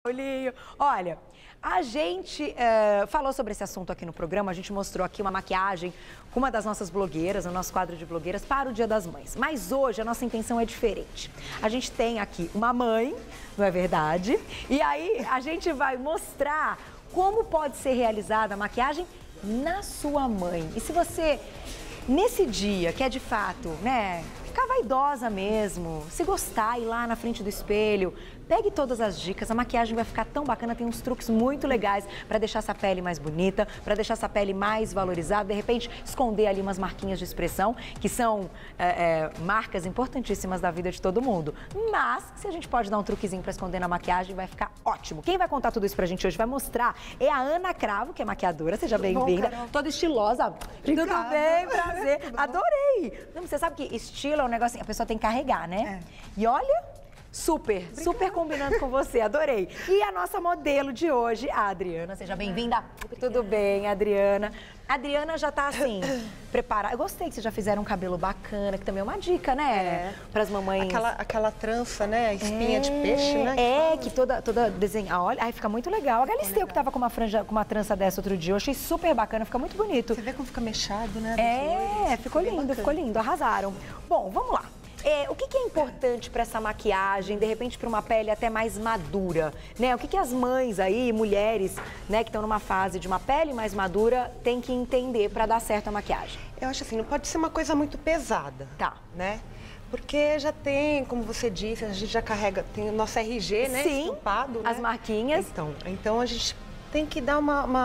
Paulinho. Olha, a gente falou sobre esse assunto aqui no programa, a gente mostrou aqui uma maquiagem com uma das nossas blogueiras, o nosso quadro de blogueiras para o Dia das Mães. Mas hoje a nossa intenção é diferente. A gente tem aqui uma mãe, não é verdade? E aí a gente vai mostrar como pode ser realizada a maquiagem na sua mãe. E se você, nesse dia, que é de fato, né, ficar vaidosa mesmo, se gostar, ir lá na frente do espelho, pegue todas as dicas, a maquiagem vai ficar tão bacana, tem uns truques muito legais para deixar essa pele mais bonita, para deixar essa pele mais valorizada, de repente esconder ali umas marquinhas de expressão, que são marcas importantíssimas da vida de todo mundo. Mas, se a gente pode dar um truquezinho para esconder na maquiagem, vai ficar ótimo. Quem vai contar tudo isso pra gente hoje, vai mostrar, é a Ana Cravo, que é maquiadora, seja bem-vinda, toda estilosa. Tudo bem, prazer, adorei. Não, você sabe que estilo é um negócio, a pessoa tem que carregar, né? E olha... Super combinando com você, adorei. E a nossa modelo de hoje, a Adriana, seja bem-vinda. Tudo bem, Adriana? A Adriana já tá assim, preparada. Eu gostei que vocês já fizeram um cabelo bacana, que também é uma dica, né? Para as mamães. Aquela trança, né? Espinha de peixe, né? Que toda desenhada. Olha, aí fica muito legal. A Galisteu que tava com uma franja, com uma trança dessa outro dia, eu achei super bacana, fica muito bonito. Você vê como fica mechado, né? Ficou lindo, arrasaram. Bom, vamos lá. O que é importante para essa maquiagem, de repente para uma pele até mais madura, né? O que as mães aí, mulheres, né, que estão numa fase de uma pele mais madura, têm que entender para dar certo a maquiagem? Eu acho assim, não pode ser uma coisa muito pesada, né? Porque já tem, como você disse, a gente já carrega, tem o nosso RG, né? Sim, estampado, as né? marquinhas. Então a gente tem que dar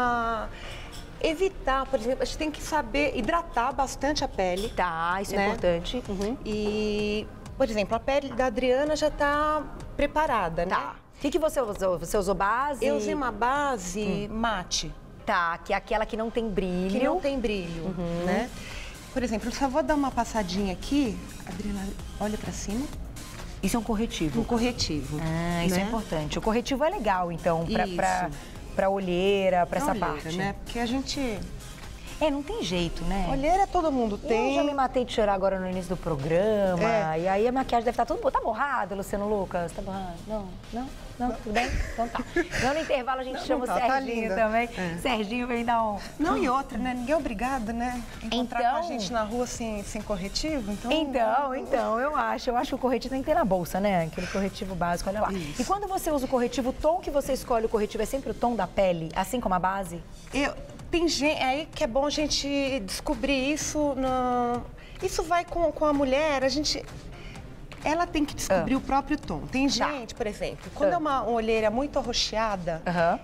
evitar, por exemplo, a gente tem que saber hidratar bastante a pele. Isso é importante. E, por exemplo, a pele da Adriana já está preparada, né? O que você usou? Você usou base? Eu usei uma base mate. Que é aquela que não tem brilho. Que não tem brilho, né? Por exemplo, eu só vou dar uma passadinha aqui. Adriana, olha pra cima. Isso é um corretivo? Um corretivo. Isso é importante. O corretivo é legal, então, pra olheira, pra essa parte. Né? Porque a gente... não tem jeito, né? Olheira todo mundo tem. Eu já me matei de chorar agora no início do programa. E aí a maquiagem deve estar tudo... Tá borrado, Luciano Lucas? Tá borrado? Não, tudo bem? Então tá. No intervalo a gente chama o Serginho também. Serginho vem dar um... Não, e outra, né? Ninguém é obrigado, né? Encontrar com a gente na rua sem corretivo, Então, eu acho que o corretivo tem que ter na bolsa, né? Aquele corretivo básico, olha lá. Isso. E quando você usa o corretivo, o tom que você escolhe o corretivo é sempre o tom da pele, assim como a base? Tem gente, é aí que é bom a gente descobrir isso. Isso vai com a mulher, ela tem que descobrir o próprio tom. Tem gente, por exemplo, quando é uma olheira muito arroxeada,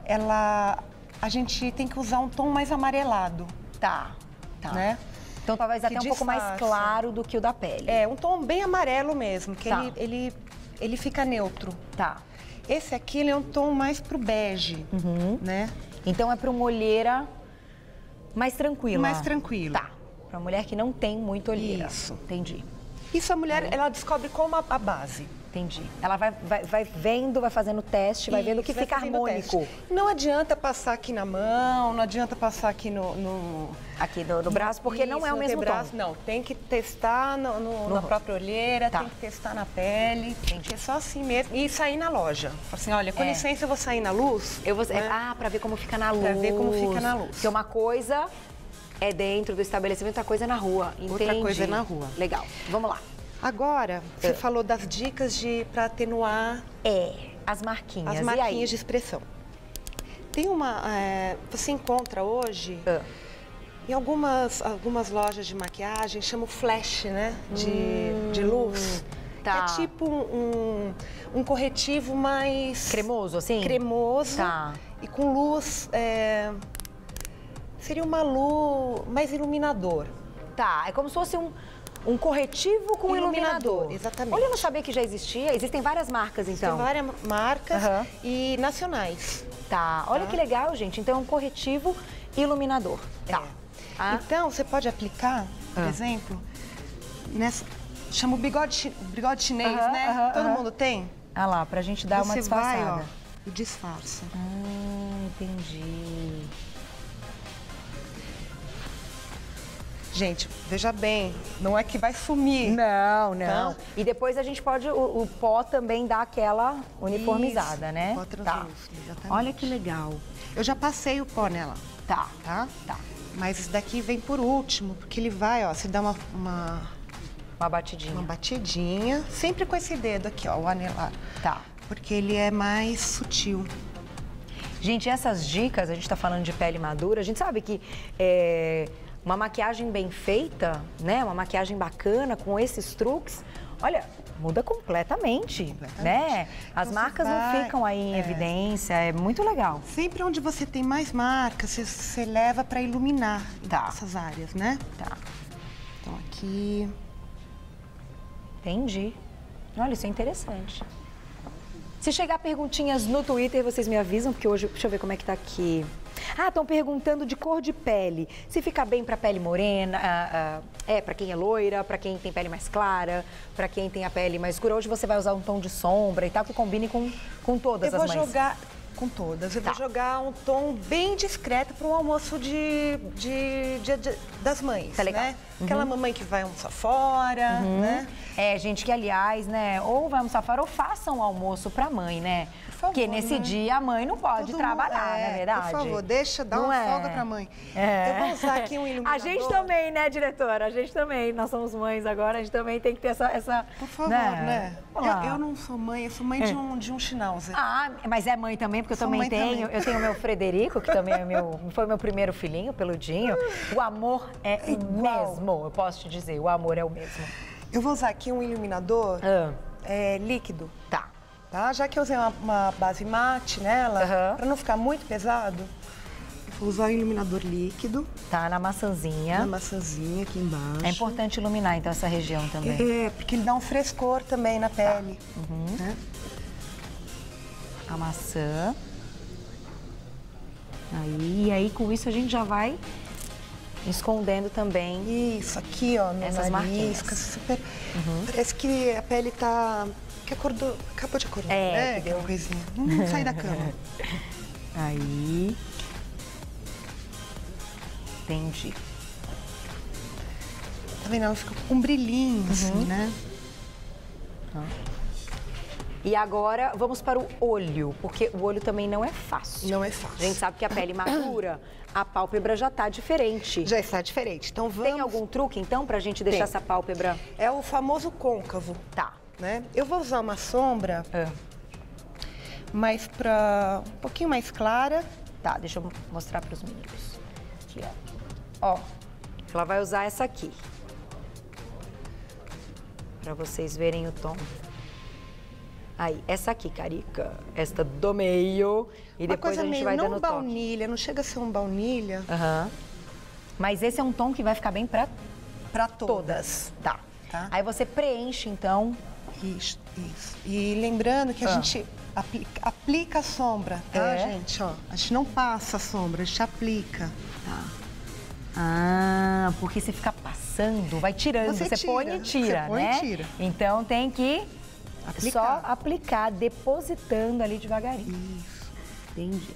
a gente tem que usar um tom mais amarelado. Né? Então talvez até um pouco mais claro do que o da pele. Um tom bem amarelo mesmo, que ele fica neutro. Esse aqui ele é um tom mais pro bege, né? Então é para uma olheira mais tranquila. Mais tranquila. Para uma mulher que não tem muita olheira. Isso. Entendi. Isso a mulher, ela descobre como a base. Entendi. Ela vai vendo, vai fazendo teste, vai vendo o que fica harmônico. Não adianta passar aqui na mão, não adianta passar aqui aqui no braço, porque não é o mesmo tom. Não, tem que testar na própria olheira, tem que testar na pele. É só assim mesmo. E sair na loja. Assim, olha, com licença, eu vou sair na luz. Pra ver como fica na luz. Pra ver como fica na luz. Porque uma coisa é dentro do estabelecimento, outra coisa é na rua. Entendi. Outra coisa é na rua. Legal. Vamos lá. Agora, você falou das dicas para atenuar... as marquinhas. As marquinhas de expressão. Tem uma... você encontra hoje, em algumas lojas de maquiagem, chama o flash, né? De luz. Que é tipo um corretivo mais... Cremoso, assim? Cremoso. E com luz... seria uma luz mais iluminador. É como se fosse um corretivo com iluminador. Exatamente. Olha, eu não sabia que já existia. Existem várias marcas, então. Existem várias marcas e nacionais. Olha que legal, gente. Então, é um corretivo iluminador. Então, você pode aplicar, por exemplo, chama o bigode chinês, né? Todo mundo tem? Lá, pra gente dar uma disfarçada. Você vai, e disfarça. Entendi. Gente, veja bem, não é que vai sumir. Não, não. Tá? E depois a gente pode, o pó também dá aquela uniformizada, Isso, né? pó translúcido, exatamente. Olha que legal. Eu já passei o pó nela. Tá. Tá? Mas esse daqui vem por último, porque ele vai, ó, se dá uma batidinha. Uma batidinha, sempre com esse dedo aqui, ó, o anelar. Tá. Porque ele é mais sutil. Gente, essas dicas, a gente tá falando de pele madura, a gente sabe que uma maquiagem bem feita, né? Uma maquiagem bacana, com esses truques, olha, muda completamente, né? As Você marcas não ficam aí em evidência, é muito legal. Sempre onde você tem mais marcas, você leva para iluminar essas áreas, né? Tá. Então aqui... Entendi. Olha, isso é interessante. Se chegar perguntinhas no Twitter, vocês me avisam, porque hoje, deixa eu ver como é que tá aqui. Ah, estão perguntando de cor de pele. Se fica bem para pele morena, para quem é loira, para quem tem pele mais clara, para quem tem a pele mais escura. Hoje você vai usar um tom de sombra e tal, que combine com todas as mães. Eu vou jogar com todas. Eu vou jogar um tom bem discreto para um almoço das mães, tá legal. Né? Aquela mamãe que vai almoçar fora, né? Gente que, aliás, né, ou vai almoçar fora ou faça um almoço pra mãe, né? Por favor, porque nesse dia a mãe não pode trabalhar, não é verdade? Por favor, dá uma folga pra mãe. Eu vou usar aqui um iluminador. A gente também, né, diretora? A gente também. Nós somos mães agora, a gente também tem que ter essa Por favor, né? Eu não sou mãe, eu sou mãe de um Schnauzer. Ah, mas é mãe também, porque eu também tenho. Eu tenho o meu Frederico, que também foi meu primeiro filhinho, peludinho. O amor é o mesmo, eu posso te dizer. O amor é o mesmo. Eu vou usar aqui um iluminador líquido. Tá. Já que eu usei uma base mate nela, para não ficar muito pesado, eu vou usar o iluminador líquido. Tá, na maçãzinha. Na maçãzinha aqui embaixo. É importante iluminar, então, essa região também. Porque ele dá um frescor também na pele. Né? A maçã. E aí, com isso, a gente já vai escondendo também. Isso, aqui, ó, no essas marquinhas. Fica super... Parece que a pele tá... Que acordou, acabou de acordar, né? Aquela coisinha. Sai da cama. Aí. Entendi. Tá vendo? Ela fica com um brilhinho, assim, né? E agora, vamos para o olho, porque o olho também não é fácil. Não é fácil. A gente sabe que a pele madura, a pálpebra já tá diferente. Já está diferente. Então vamos... Tem algum truque, então, pra gente deixar essa pálpebra? É o famoso côncavo. Tá. Né? Eu vou usar uma sombra, mas um pouquinho mais clara. Tá, deixa eu mostrar para os meninos. Aqui, ó. Ela vai usar essa aqui. Para vocês verem o tom. Aí, essa aqui, Carica. Esta do meio. E uma depois coisa a gente meio, vai não dando toque. baunilha, não chega a ser um baunilha. Mas esse é um tom que vai ficar bem para todas. Tá. Aí você preenche, então... Isso. E lembrando que a gente aplica a sombra, tá, gente? Ó, a gente não passa a sombra, a gente aplica. Ah, porque você fica passando, vai tirando. Você põe e tira, né? Então tem que só aplicar, depositando ali devagarinho. Isso. Entendi.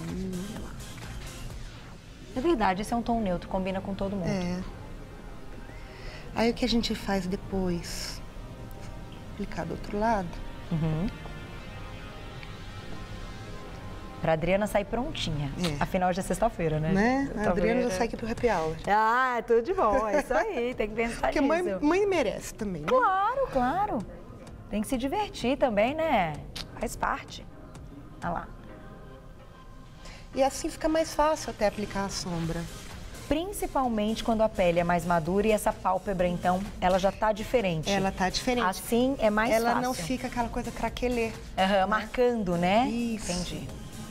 É verdade, esse é um tom neutro, combina com todo mundo. Aí o que a gente faz depois? Aplicar do outro lado. Pra Adriana sair prontinha. Afinal, hoje é sexta-feira, né? A Adriana já sai aqui pro happy hour. Ah, tudo de bom. É isso aí. Tem que pensar nisso. Porque mãe merece também, né? Claro, claro. Tem que se divertir também, né? Faz parte. Olha lá. E assim fica mais fácil até aplicar a sombra. Principalmente quando a pele é mais madura e essa pálpebra, então, ela já tá diferente. Ela tá diferente. Assim é mais fácil. Ela não fica aquela coisa craquelê. Marcando, né? Isso. Entendi.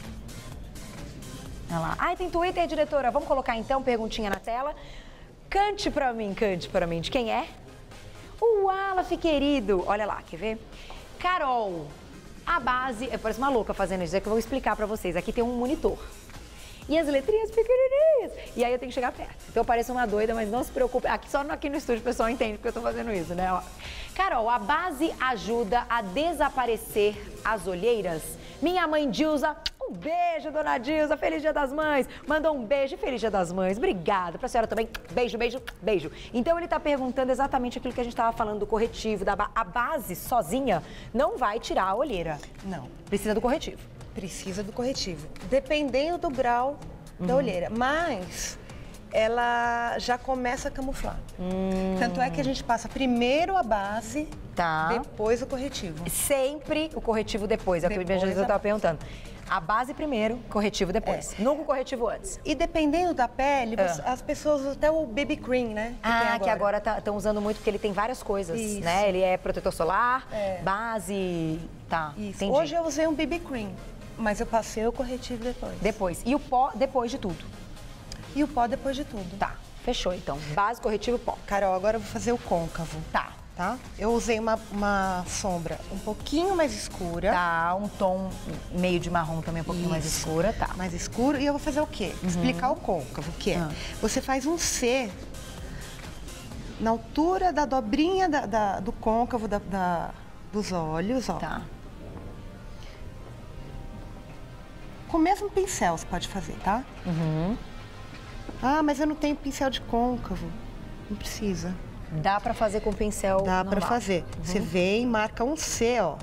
Olha lá. Ai, tem Twitter, diretora. Vamos colocar, então, perguntinha na tela. Cante pra mim. De quem é? O Wallace, querido. Olha lá, quer ver? Carol, a base... Parece uma louca fazendo isso, é que eu vou explicar pra vocês. Aqui tem um monitor. E as letrinhas pequenininhas. E aí eu tenho que chegar perto. Então eu pareço uma doida, mas não se preocupe. Só aqui no estúdio o pessoal entende porque eu tô fazendo isso, né? Ó. Carol, a base ajuda a desaparecer as olheiras? Minha mãe Dilza, Um beijo, dona Dilza. Feliz Dia das Mães. Mandou um beijo e feliz Dia das Mães. Obrigada. Pra senhora também. Beijo, beijo, beijo. Então ele tá perguntando exatamente aquilo que a gente tava falando do corretivo, a base sozinha não vai tirar a olheira. Não. Precisa do corretivo. Precisa do corretivo. Dependendo do grau da olheira. Mas ela já começa a camuflar. Tanto é que a gente passa primeiro a base, depois o corretivo. Sempre o corretivo depois, é o que eu estava perguntando. A base primeiro, corretivo depois. Nunca o corretivo antes. E dependendo da pele, as pessoas usam até o BB Cream, né? Que agora estão usando muito, porque ele tem várias coisas, né? Ele é protetor solar, base, Isso. Hoje eu usei um BB Cream, mas eu passei o corretivo depois. Depois. E o pó depois de tudo. E o pó depois de tudo. Tá, fechou então. Base, corretivo e pó. Carol, agora eu vou fazer o côncavo. Tá. Eu usei uma sombra um pouquinho mais escura. Um tom meio de marrom também, um pouquinho mais escura, mais escuro. E eu vou fazer o quê? Explicar o côncavo, que é, você faz um C na altura da dobrinha do côncavo dos olhos, ó. Com o mesmo pincel você pode fazer, tá? Ah, mas eu não tenho pincel de côncavo. Não precisa. Dá pra fazer com pincel normal. Dá pra fazer. Você vem, marca um C, ó.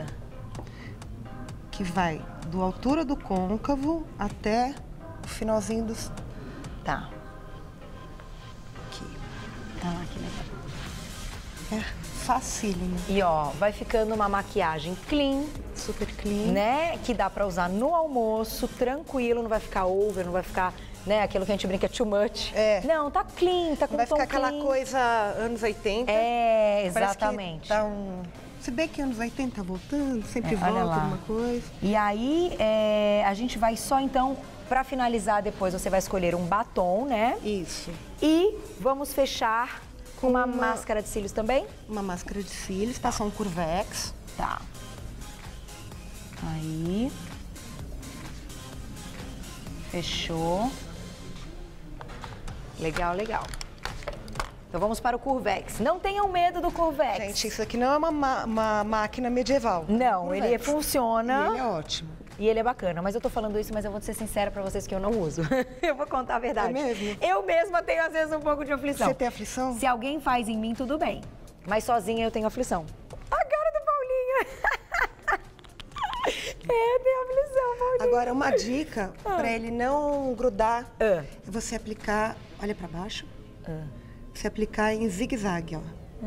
Que vai da altura do côncavo até o finalzinho dos... Tá. Aqui. Que legal. É facílimo. E ó, vai ficando uma maquiagem clean. Super clean. Né? Que dá pra usar no almoço, tranquilo, não vai ficar over, não vai ficar... Né? Aquilo que a gente brinca too much. Não, tá clean, tá com um tom clean. Vai ficar aquela coisa anos 80. Exatamente. Tá se bem que anos 80 tá voltando, sempre volta alguma coisa. E aí, a gente vai só então, pra finalizar depois, você vai escolher um batom, né? Isso. E vamos fechar com uma máscara de cílios também? Uma máscara de cílios, passar um Curvex. Tá. Aí. Fechou. Legal, legal. Então vamos para o Curvex. Não tenham medo do Curvex. Gente, isso aqui não é uma máquina medieval. Não, ele funciona. E ele é ótimo. E ele é bacana, mas eu tô falando isso, mas eu vou ser sincera pra vocês que eu não uso. Eu vou contar a verdade. É mesmo? Eu mesma tenho, às vezes, um pouco de aflição. Você tem aflição? Se alguém faz em mim, tudo bem. Mas sozinha eu tenho aflição. A cara do Paulinho. Tem aflição, Paulinho. Agora, uma dica pra ele não grudar é você aplicar, olha pra baixo, você aplicar em zigue-zague, ó.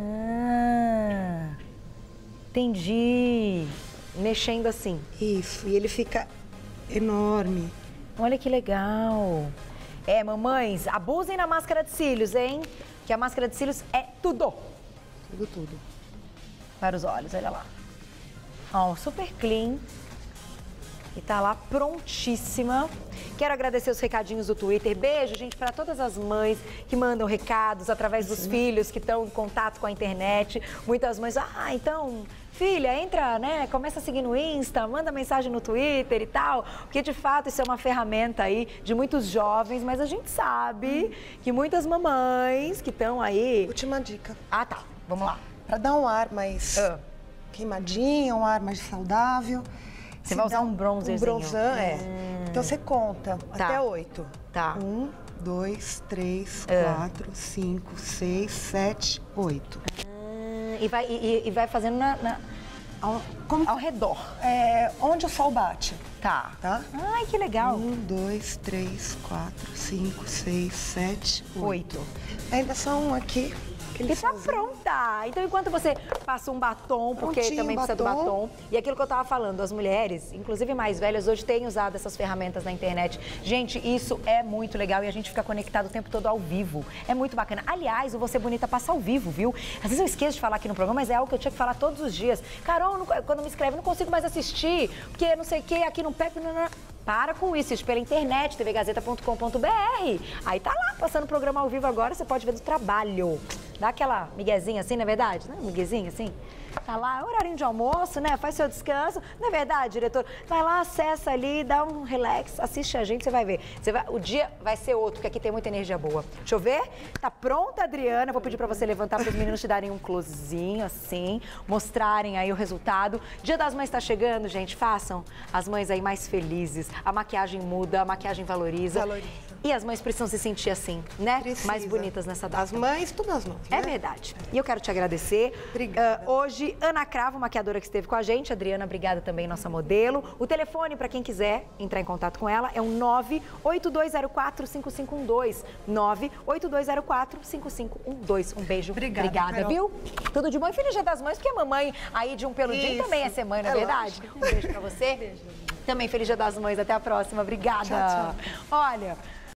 Entendi. Mexendo assim. Isso, e ele fica enorme. Olha que legal. Mamães, abusem na máscara de cílios, hein? Que a máscara de cílios é tudo. Tudo. Para os olhos, olha lá. Ó, super clean. E tá lá prontíssima. Quero agradecer os recadinhos do Twitter. Beijo, gente, para todas as mães que mandam recados através dos filhos que estão em contato com a internet. Muitas mães, então, filha, entra, né? Começa a seguir no Insta, manda mensagem no Twitter e tal. Porque, de fato, isso é uma ferramenta aí de muitos jovens, mas a gente sabe que muitas mamães que estão aí... Última dica. Tá. Vamos lá. Para dar um ar mais queimadinho, um ar mais saudável... Você vai usar um bronzerzinho. Um bronzão, Então você conta até 8. Tá. 1, 2, 3, 4, 5, 6, 7, 8. E vai fazendo ao redor. Onde o sol bate. Tá. Ai, que legal. 1, 2, 3, 4, 5, 6, 7, 8. Ainda só um aqui. E tá pronta! Então, enquanto você passa um batom, porque também precisa do batom. E aquilo que eu tava falando, as mulheres, inclusive mais velhas, hoje têm usado essas ferramentas na internet. Gente, isso é muito legal e a gente fica conectado o tempo todo ao vivo. É muito bacana. Aliás, o Você Bonita passa ao vivo, viu? Às vezes eu esqueço de falar aqui no programa, mas é algo que eu tinha que falar todos os dias. Carol, quando me escreve, não consigo mais assistir, porque não sei o que, aqui não pega... Para com isso, isso pela internet, tvgazeta.com.br. Aí tá lá, passando o programa ao vivo agora, você pode ver do trabalho. Dá aquela miguezinha assim, não é verdade? Né? Miguezinha assim. Tá lá, horário de almoço, né? Faz seu descanso. Não é verdade, diretor? Vai lá, acessa ali, dá um relax, assiste a gente, você vai ver. O dia vai ser outro, porque aqui tem muita energia boa. Deixa eu ver. Tá pronta, Adriana? Vou pedir pra você levantar para os meninos te darem um closezinho, assim, mostrarem aí o resultado. Dia das Mães tá chegando, gente. Façam as mães aí mais felizes. A maquiagem muda, a maquiagem valoriza. E as mães precisam se sentir assim, né? Precisa. Mais bonitas nessa data. As mães, todas as mães. É verdade. E eu quero te agradecer. Obrigada. Hoje, Ana Cravo, maquiadora que esteve com a gente. Adriana, obrigada também, nossa modelo. O telefone, para quem quiser entrar em contato com ela, é o 98204-5512. 98204-5512. Um beijo. Obrigada, Carol. viu? Tudo de bom e feliz Dia das Mães, porque a mamãe aí de um peludinho Isso. também é ser mãe, não é verdade? Lógico. Um beijo pra você. Beijo. Também feliz Dia das Mães. Até a próxima. Obrigada. Tchau, tchau. Olha...